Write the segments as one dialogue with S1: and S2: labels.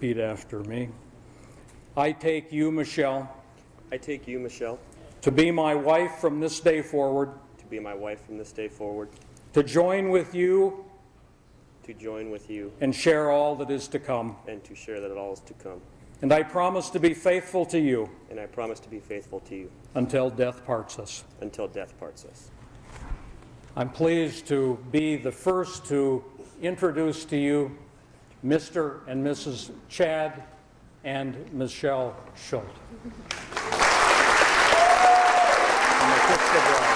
S1: repeat after me. I take you, Michelle,
S2: I take you, Michelle,
S1: to be my wife from this day forward,
S2: to be my wife from this day forward,
S1: to join with you and share all that is to come.
S2: and to share that all is to come.
S1: And I promise to be faithful to you
S2: And I promise to be faithful to you
S1: until death parts us.
S2: until death parts us.
S1: I'm pleased to be the first to introduce to you Mr. and Mrs. Chad and Michelle Schultz. And the kiss the bride.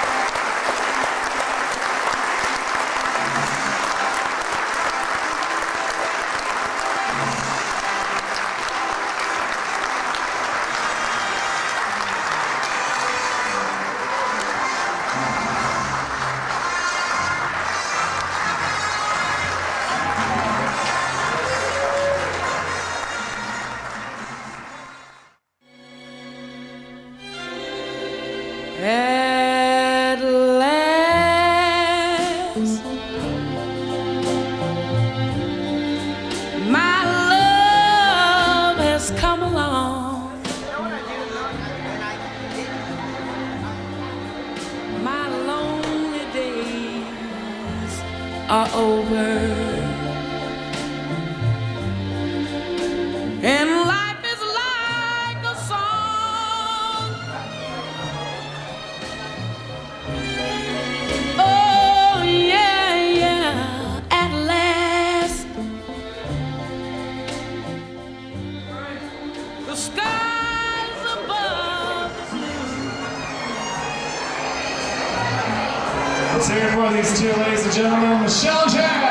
S3: At last, my love has come along. My lonely days are over, and life is like a song. Oh yeah, yeah, at last the skies above the blue.
S4: Let's hear it for these two, ladies and gentlemen, Michelle and Chad.